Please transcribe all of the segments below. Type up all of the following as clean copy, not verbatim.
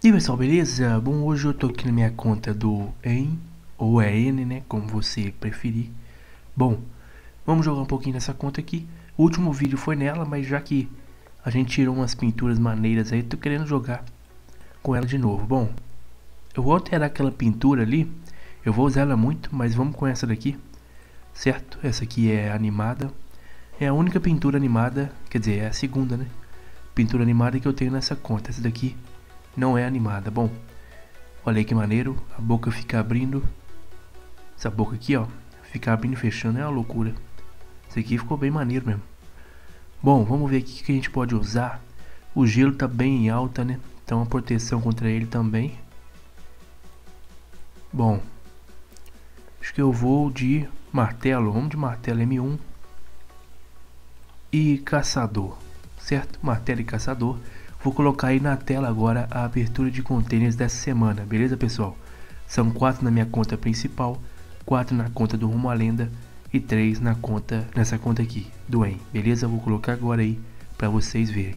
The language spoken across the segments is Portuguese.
E aí pessoal, beleza? Bom, hoje eu tô aqui na minha conta do EN, ou é N, né? Como você preferir. Bom, vamos jogar um pouquinho nessa conta aqui. O último vídeo foi nela, mas já que a gente tirou umas pinturas maneiras aí, tô querendo jogar com ela de novo. Bom, eu vou alterar aquela pintura ali, eu vou usar ela muito, mas vamos com essa daqui, certo? Essa aqui é animada, é a única pintura animada, quer dizer, é a segunda, né? Pintura animada que eu tenho nessa conta, essa daqui não é animada. Bom, olha aí que maneiro, a boca fica abrindo. Essa boca aqui, ó, fica abrindo e fechando, é uma loucura. Isso aqui ficou bem maneiro mesmo. Bom, vamos ver aqui o que a gente pode usar. O gelo tá bem em alta, né? Então a proteção contra ele também. Bom, acho que eu vou de martelo. Vamos de martelo M1 e caçador, certo? Martelo e caçador. Vou colocar aí na tela agora a abertura de containers dessa semana, beleza, pessoal? São 4 na minha conta principal, 4 na conta do Rumo à Lenda e 3 nessa conta aqui, do EN, beleza? Vou colocar agora aí para vocês verem.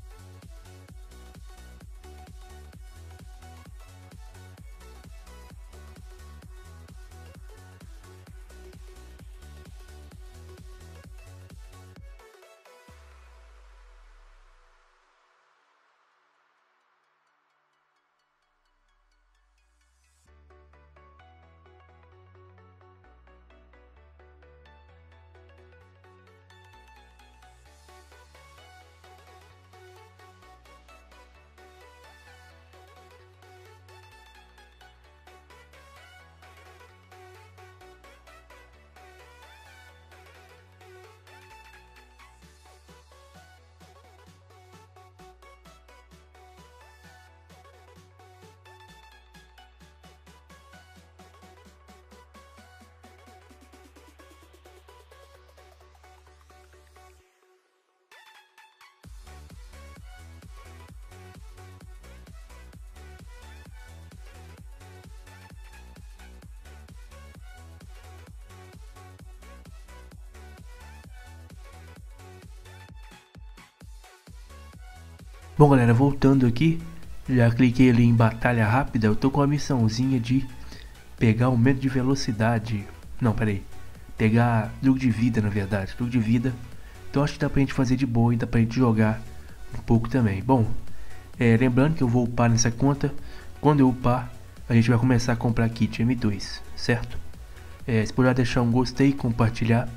Bom galera, voltando aqui, já cliquei ali em batalha rápida. Eu tô com a missãozinha de pegar aumento de velocidade. Não, peraí, pegar truque de vida, na verdade, truque de vida. Então acho que dá pra gente fazer de boa e dá pra gente jogar um pouco também. Bom, lembrando que eu vou upar nessa conta. Quando eu upar, a gente vai começar a comprar kit M2, certo? Se puder deixar um gostei, compartilhar,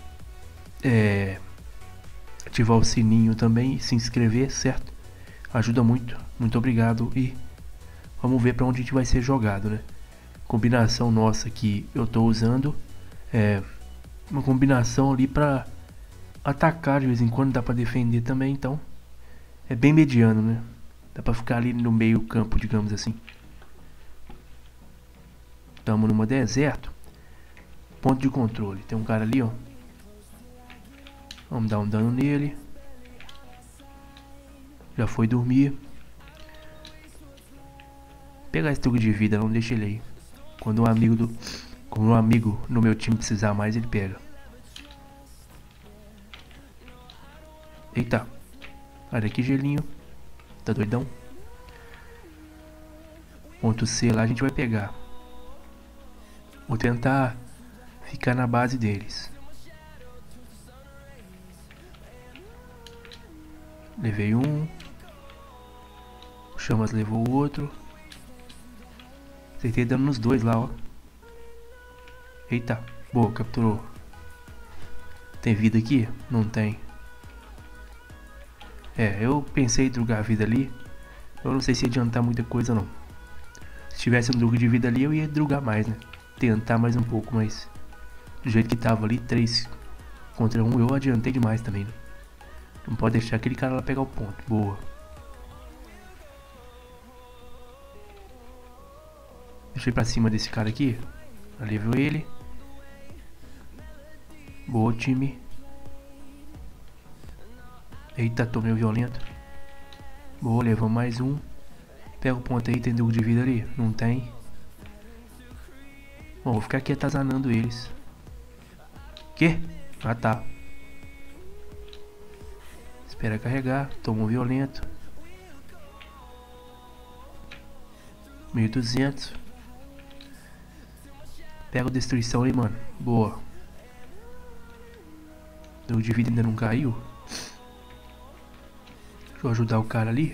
ativar o sininho também e se inscrever, certo? Ajuda muito, muito obrigado e vamos ver para onde a gente vai ser jogado, né? Combinação nossa que eu tô usando é uma combinação ali para atacar de vez em quando, dá para defender também, então é bem mediano, né? Dá para ficar ali no meio campo, digamos assim. Estamos numa deserto, ponto de controle, tem um cara ali, ó. Vamos dar um dano nele. Já foi dormir. Pegar esse truque de vida, não deixa ele aí. Quando um amigo no meu time precisar mais, ele pega. Eita. Olha aqui, gelinho. Tá doidão? Ponto C lá a gente vai pegar. Vou tentar ficar na base deles. Levei um. O Chamas levou o outro. Acertei dando nos dois lá, ó. Eita. Boa, capturou. Tem vida aqui? Não tem. Eu pensei em drugar a vida ali. Eu não sei se ia adiantar muita coisa não. Se tivesse um drugo de vida ali, eu ia drugar mais, né? Tentar mais um pouco, mas do jeito que tava ali, 3 contra 1, eu adiantei demais também, né? Não pode deixar aquele cara lá pegar o ponto. Boa. Deixa eu ir pra cima desse cara aqui. Alivio ele. Boa, time. Eita, tô meio violento. Boa, levamos mais um. Pega o ponto aí, tem drugo de vida ali? Não tem. Bom, vou ficar aqui atazanando eles. Que? Ah, tá. Espera carregar. Toma um violento. 1200. Pega a destruição aí, mano. Boa. O de vida ainda não caiu. Deixa eu ajudar o cara ali.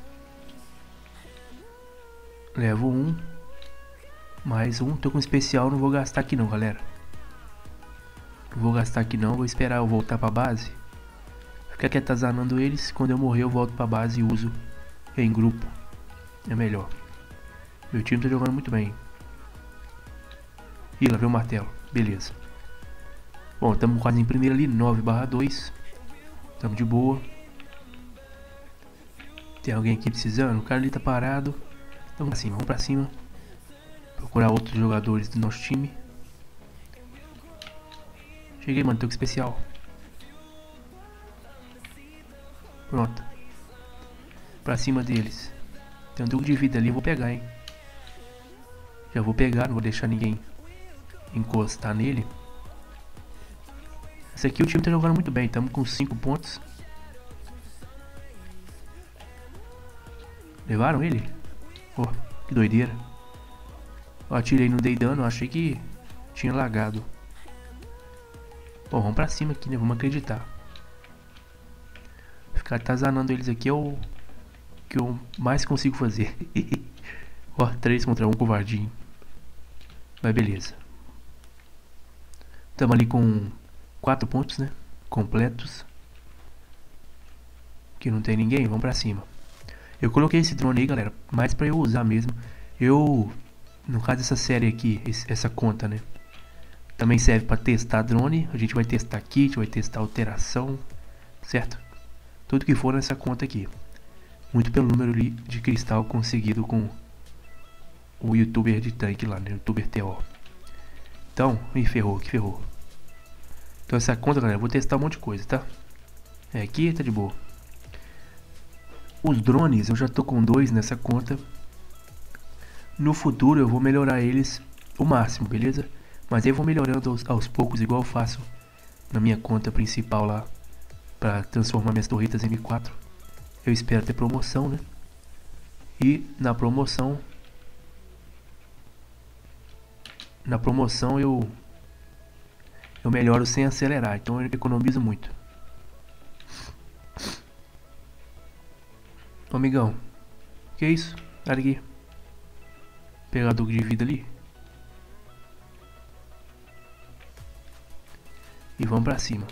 Levo um. Mais um. Tô com especial, não vou gastar aqui não, galera. Não vou gastar aqui não, vou esperar eu voltar pra base. Ficar aqui atazanando eles. Quando eu morrer eu volto pra base e uso em grupo. É melhor. Meu time tá jogando muito bem. Ih, lá veio o martelo. Beleza. Bom, estamos quase em primeiro ali. 9/2. Estamos de boa. Tem alguém aqui precisando? O cara ali tá parado. Vamos pra cima, vamos pra cima. Procurar outros jogadores do nosso time. Cheguei, mano, tô com especial. Pronto. Pra cima deles. Tem um duque de vida ali, eu vou pegar, hein. Já vou pegar, não vou deixar ninguém encostar nele. Esse aqui o time tá jogando muito bem, estamos com 5 pontos. Levaram ele? Oh, que doideira. Eu atirei, não dei dano, achei que tinha lagado. Bom, vamos pra cima aqui, né? Vamos acreditar. Ficar atazanando eles aqui é o que eu mais consigo fazer. Ó, 3 contra 1, covardinho. Mas beleza. Estamos ali com 4 pontos, né? Completos. Aqui não tem ninguém, vamos pra cima. Eu coloquei esse drone aí, galera, mais pra eu usar mesmo. No caso dessa série aqui, essa conta, né? Também serve pra testar drone. A gente vai testar kit, vai testar alteração, certo? Tudo que for nessa conta aqui. Muito pelo número de cristal conseguido com o youtuber de tanque lá, né? Youtuber TO. Então, me ferrou, que ferrou. Então essa conta, galera, eu vou testar um monte de coisa, tá? Aqui tá de boa. Os drones, eu já tô com 2 nessa conta. No futuro eu vou melhorar eles o máximo, beleza? Mas aí eu vou melhorando aos poucos, igual eu faço na minha conta principal lá, pra transformar minhas torretas em M4. Eu espero ter promoção, né? E na promoção eu melhoro sem acelerar, então eu economizo muito. Ô, amigão, que isso? Olha aqui. Pegador de vida ali. E vamos pra cima.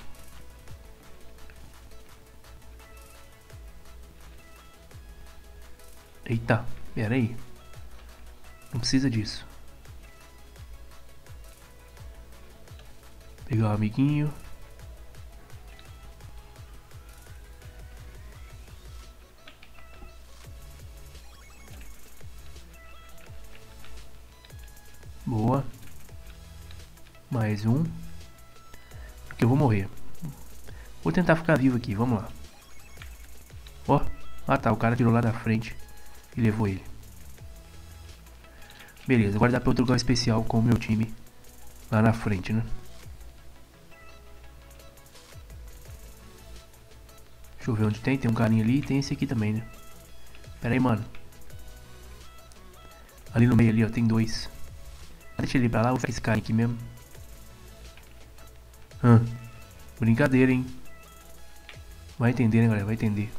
Eita, pera aí. Não precisa disso. Pegar o amiguinho. Boa. Mais um. Porque eu vou morrer. Vou tentar ficar vivo aqui, vamos lá. Ó. Ah tá, o cara tirou lá da frente e levou ele. Beleza, agora dá pra eu trocar um especial com o meu time lá na frente, né? Deixa eu ver onde tem. Tem um carinha ali e tem esse aqui também, né? Pera aí, mano. Ali no meio ali, ó, tem 2. Deixa ele pra lá, vou ficar esse cara aqui mesmo. Brincadeira, hein? Vai entender, né, galera? Vai entender.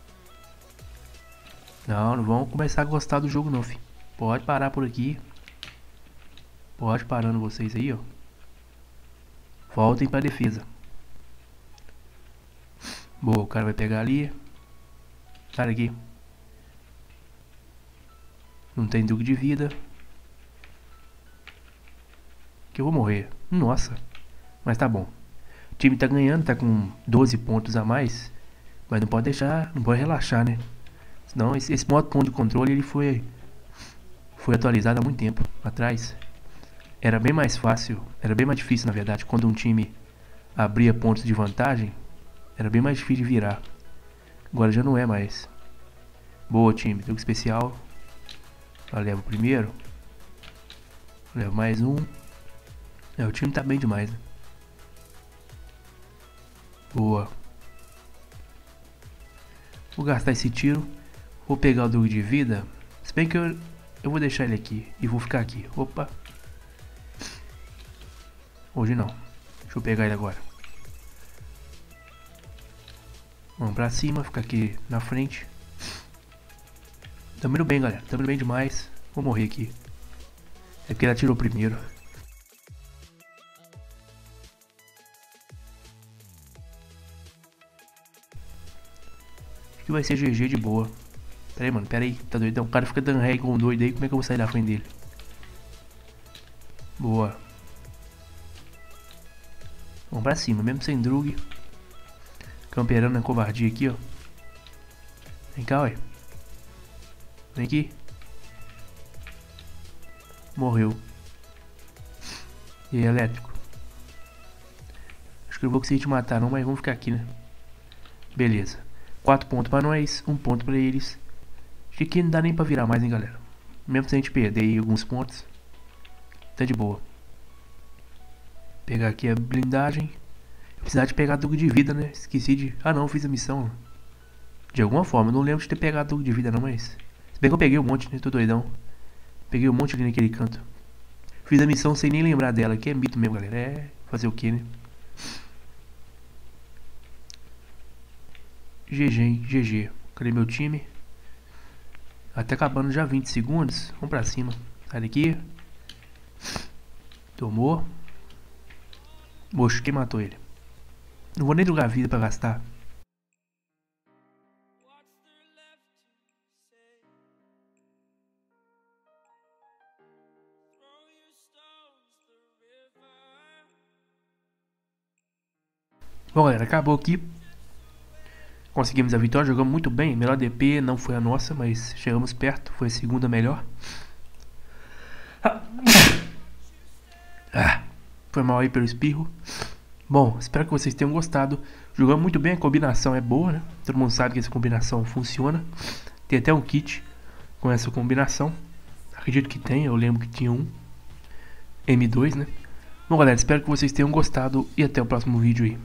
Não vão começar a gostar do jogo não, filho. Pode parar por aqui. Pode parando vocês aí, ó. Voltem pra defesa. Boa, o cara vai pegar ali. Sai daqui. Não tem duque de vida. Que eu vou morrer. Nossa. Mas tá bom. O time tá ganhando, tá com 12 pontos a mais. Mas não pode deixar, não pode relaxar, né? Senão esse modo ponto de controle ele foi atualizado há muito tempo atrás. Era bem mais fácil, era bem mais difícil na verdade. Quando um time abria pontos de vantagem, era bem mais difícil de virar. Agora já não é mais. Boa, time, jogo especial. Eu levo o primeiro. Levo mais um. O time tá bem demais, né? Boa. Vou gastar esse tiro. Vou pegar o duque de vida. Se bem que Eu vou deixar ele aqui e vou ficar aqui. Opa. Hoje não. Deixa eu pegar ele agora. Vamos pra cima, ficar aqui na frente. Tamo indo bem, galera. Tamo indo bem demais. Vou morrer aqui. É porque ele atirou primeiro. Acho que vai ser GG de boa. Pera aí, mano. Pera aí. Tá doidão? O cara fica dando ré com um doido aí. Como é que eu vou sair da frente dele? Boa. Vamos pra cima. Mesmo sem drug. Camperando na covardia aqui, ó. Vem cá, ué. Vem aqui. Morreu. E aí, elétrico. Acho que eu vou conseguir te matar não, mas vamos ficar aqui, né? Beleza. 4 pontos pra nós, 1 ponto pra eles. Acho que aqui não dá nem pra virar mais, hein, galera. Mesmo se a gente perder aí alguns pontos, tá de boa. Pegar aqui a blindagem. Precisar de pegar dug de vida, né? Esqueci de... Ah, não, fiz a missão. De alguma forma, eu não lembro de ter pegado dug de vida não, mas... Se bem que eu peguei um monte, né? Tô doidão. Peguei um monte ali naquele canto. Fiz a missão sem nem lembrar dela, que é mito mesmo, galera. É fazer o que, né? GG, hein? GG. Cadê meu time? Até acabando já 20 segundos. Vamos pra cima. Sai daqui. Tomou. Moço, quem matou ele? Não vou nem jogar vida pra gastar. Bom, galera, acabou aqui. Conseguimos a vitória, jogamos muito bem. Melhor DP não foi a nossa, mas chegamos perto. Foi a segunda melhor. Foi mal aí pelo espirro. Bom, espero que vocês tenham gostado. Jogamos muito bem, a combinação é boa, né? Todo mundo sabe que essa combinação funciona. Tem até um kit com essa combinação. Acredito que tem, eu lembro que tinha um M2, né? Bom, galera, espero que vocês tenham gostado e até o próximo vídeo aí.